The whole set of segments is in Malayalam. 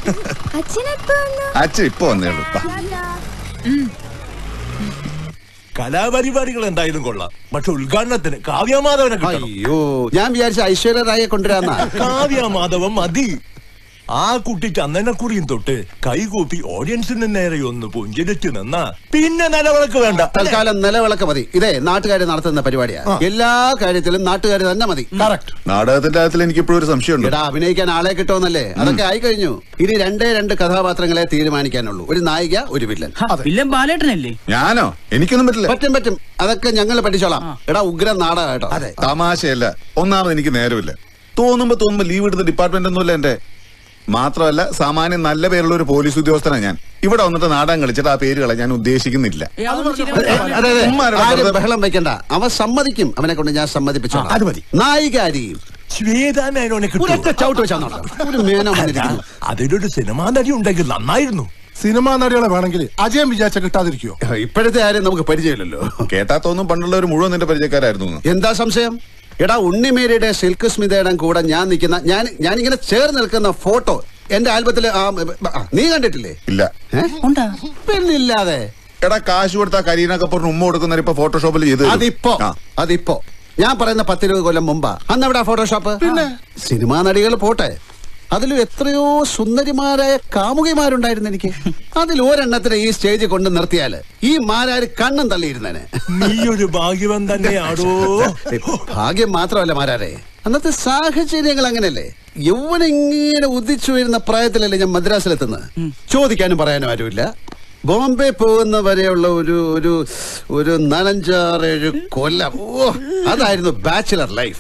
അച്ഛൻ ഇപ്പൊ വന്നേ ഉള്ളൂ. കലാപരിപാടികൾ എന്തായാലും കൊള്ളാം, പക്ഷെ ഉദ്ഘാടനത്തിന് കാവ്യമാധവനെ കിട്ടണം. അയ്യോ, ഞാൻ വിചാരിച്ച ഐശ്വര്യ റായെ കൊണ്ടുവരാന്ന. കാവ്യമാധവൻ മതി. ആ കുട്ടി ചന്ദനക്കുറിയും തൊട്ട് കൈകൂപ്പി ഓഡിയൻസിന് നേരെ ഒന്ന് പുഞ്ചിരിച്ചു നിന്നാ പിന്നെ നിലവിളക്ക് വേണ്ട. തൽക്കാലം നിലവിളക്ക് മതി. ഇതേ നാട്ടുകാര് നടത്തുന്ന പരിപാടിയാ. എല്ലാ കാര്യത്തിലും നാട്ടുകാർ തന്നെ മതി. നാടകത്തിന്റെ കാര്യത്തിൽ എനിക്ക് ഇപ്പോഴും ഒരു സംശയമുണ്ട്. എടാ, അഭിനയിക്കാൻ ആളെ കിട്ടുമെന്നല്ലേ? അതൊക്കെ ആയി കഴിഞ്ഞു. ഇനി രണ്ട് കഥാപാത്രങ്ങളെ തീരുമാനിക്കാനുള്ളൂ. ഒരു നായിക, ഒരു വില്ലൻ. വില്ലൻ ബാലേട്ടനല്ലേ? ഞാനോ? എനിക്കൊന്നും പറ്റില്ല. പറ്റും. അതൊക്കെ ഞങ്ങൾ പഠിച്ചോളാം. എടാ, ഉഗ്രം നാടകം കേട്ടോ. തമാശയല്ല. ഒന്നാമത് എനിക്ക് നേരമില്ല. തോന്നുമ്പോ ലീവ് എടുത്ത ഡിപ്പാർട്ട്മെന്റ് ഒന്നുമില്ല എന്റെ. മാത്രമല്ല, സാമാന്യം നല്ല പേരുള്ള ഒരു പോലീസ് ഉദ്യോഗസ്ഥനാണ് ഞാൻ. ഇവിടെ വന്നിട്ട് നാടകം കളിച്ചിട്ട് ആ പേരുകളെ ഞാൻ ഉദ്ദേശിക്കുന്നില്ല. ബഹളം വെക്കണ്ട. അവൻ സമ്മതിക്കും. അവനെ കൊണ്ട് ഞാൻ സമ്മതിപ്പിച്ചോളാം. അത് മതി. നായികാരിയും അതിലൊരു സിനിമാ നടി ഉണ്ടെങ്കിൽ നന്നായിരുന്നു. സിനിമാ നടികളെ വേണമെങ്കിൽ അജയം വിചാരിച്ച കിട്ടാതിരിക്കോ? ഇപ്പോഴത്തെ ആരും നമുക്ക് പരിചയമില്ലല്ലോ. കേട്ടാ തോന്നും പണ്ടുള്ളവർ മുഴുവൻ നിന്റെ പരിചയക്കാരായിരുന്നു. എന്താ സംശയം? എടാ, ഉണ്ണിമേരിയുടെ സിൽക്ക് സ്മിതയുടെ കൂടെ ഞാൻ നിൽക്കുന്ന ഞാനിങ്ങനെ ചേർന്ന് നിൽക്കുന്ന ഫോട്ടോ എന്റെ ആൽബത്തില് നീ കണ്ടിട്ടില്ലേ? ഇല്ല. പിന്നില്ലാതെ. എടാ, കാശ് കൊടുത്താ കരീന കപൂറിന് ഉമ്മ കൊടുക്കുന്ന ഇപ്പൊ ഫോട്ടോഷോപ്പിൽ ചെയ്ത്. അതിപ്പോ ഞാൻ പറയുന്ന 10-20 കൊല്ലം മുമ്പാ. അന്ന് എവിടെ ഫോട്ടോഷോപ്പ്? പിന്നെ സിനിമാ നടികൾ പോട്ടെ, അതിലും എത്രയോ സുന്ദരിമാരായ കാമുകിമാരുണ്ടായിരുന്നു എനിക്ക്. അതിൽ ഒരെണ്ണത്തിനെ ഈ സ്റ്റേജിൽ കൊണ്ട് നിർത്തിയാല് ഈ മാരാര് കണ്ണും തള്ളിയിരുന്നേനെ. നീ ഒരു ഭാഗ്യവൻ തന്നെയാണോ? ഭാഗ്യം മാത്രമല്ല മാരാരെ, അന്നത്തെ സാഹചര്യങ്ങൾ അങ്ങനെയല്ലേ. യൗവനിങ്ങനെ ഉദിച്ചു വരുന്ന പ്രായത്തിലല്ലേ ഞാൻ മദ്രാസിലെത്തുന്നത്. ചോദിക്കാനും പറയാനും ആരുമില്ല. ബോംബെ പോകുന്ന വരെയുള്ള ഒരു 4-5-7 കൊല്ലം. അതായിരുന്നു ബാച്ചിലർ ലൈഫ്.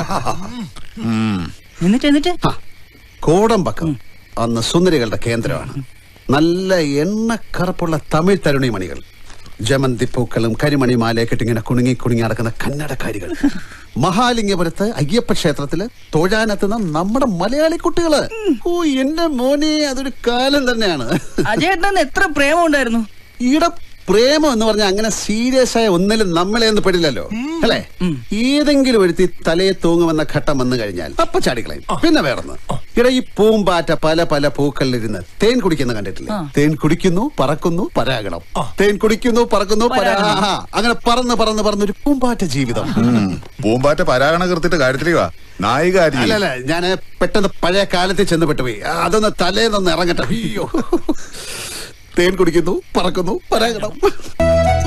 കോടമ്പക്കം അന്ന് സുന്ദരികളുടെ കേന്ദ്രമാണ്. നല്ല എണ്ണക്കറുപ്പുള്ള തമിഴ് തരുണിമണികൾ, ജമന്തി പൂക്കളും കരിമണി മാലയൊക്കെ ഇങ്ങനെ കുണുങ്ങി നടക്കുന്ന കന്നഡക്കാരികൾ. മഹാലിംഗപുരത്ത് അയ്യപ്പ ക്ഷേത്രത്തില് തൊഴാനെത്തുന്ന നമ്മുടെ മലയാളി കുട്ടികള്. ഓ എന്റെ മോനെ, അതൊരു കാലം തന്നെയാണ്. അജയേട്ടന് എത്ര പ്രേമം ഉണ്ടായിരുന്നു. ഈടെ പ്രേമം എന്ന് പറഞ്ഞാൽ അങ്ങനെ സീരിയസ് ആയ ഒന്നിലും നമ്മളെ ഒന്നും പെടില്ലല്ലോ അല്ലേ? ഏതെങ്കിലും ഒരുത്തി തലയെ തൂങ്ങുമെന്ന ഘട്ടം വന്നു കഴിഞ്ഞാൽ അപ്പൊ ചാടിക്കളയും. പിന്നെ വേറൊന്ന്, ഇവിടെ ഈ പൂമ്പാറ്റ പല പൂക്കളിലിരുന്ന് തേൻ കുടിക്കുന്ന കണ്ടിട്ടില്ലേ? തേൻ കുടിക്കുന്നു, പറക്കുന്നു, പരാഗണം. തേൻ കുടിക്കുന്നു, പറക്കുന്നു, അങ്ങനെ പറന്നൊരു പൂമ്പാറ്റ ജീവിതം. പൂമ്പാറ്റ പരാഗണ കൃത്യത്തെ കാര്യത്തിലേക്കാ നായിക. അല്ലല്ല, ഞാൻ പെട്ടെന്ന് പഴയ കാലത്തിൽ ചെന്ന് പെട്ടുപോയി. അതൊന്ന് തലേന്നൊന്ന് ഇറങ്ങട്ടെ. അയ്യോ, തേൻ കുടിക്കുന്നു, പറക്കുന്നു, പരാഗണം.